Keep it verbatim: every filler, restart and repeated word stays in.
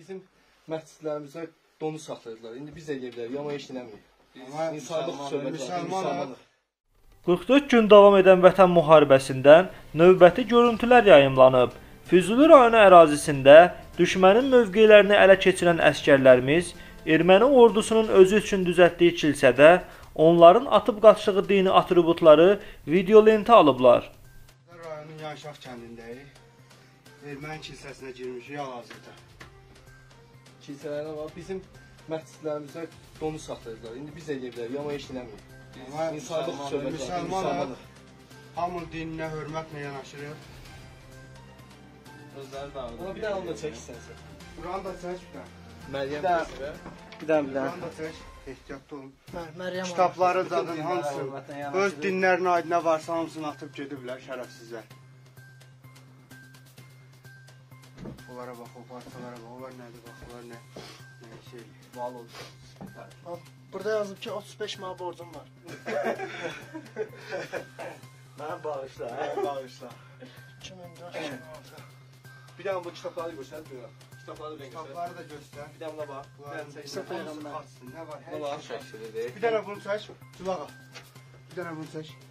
bizim məscidlərimizə donuz saxlayırdılar. İndi biz də edə bilərik, amma heç eləmirik. İnsanlıq söhbəti. qırx dörd gün davam edən Vətən müharibəsindən növbəti görüntülər yayımlanıb. Füzuli rayonu ərazisində düşmənin mövqelərini ələ keçirən əskərlərimiz erməni ordusunun özü üçün düzəltdiyi kilsədə onların atıb qaçdığı dini atributları videolentə alıblar. Rayonun Yanşaq kəndindəyik. Erməni kilsəsinə girmişik hal-hazırda. Kilsələrə var, bizim məscidlərimizə donuz saxlayırdılar. İndi biz də edə bilərik, amma heç eləmirik. İnsanlıq söhbəti. Müsəlmanıq. Hamının dininə hörmətlə yanaşırıq. Özləri dağılır. Ona bir dənə onu da çək istənsə. Buranı da çək bir dənə. Məryəm təsirə. Bir dənə, bir dənə. Buranı da çək. Ehtiyatlı olun. Məryəm Kitabları zadın hamısı, öz dinlərin aydına varsa hamısını atıb gediblər şərəfsizlər. Onlara bax, o parçalara bax, onlar nədir bax, onlar nə, nə şey. Val olsun. Burada yazıb ki otuz beş manat borcum var. Mən bağışla, hə, bağışla. iki min dörd yüz manat. Bir dənə bu kitabları göstər, buyuraq. Kitabları da göstər. Kitabları da göstər. Bir dənə buna bax. Bunların İsa Peyğəmbər. nə var? Nə var? Şəkildir. Bir dənə bunu çək, Cülağa. Bir dənə bunu çək.